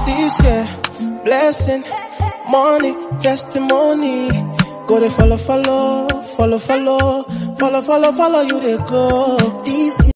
this year, blessing, money, testimony. Go to follow, you they go.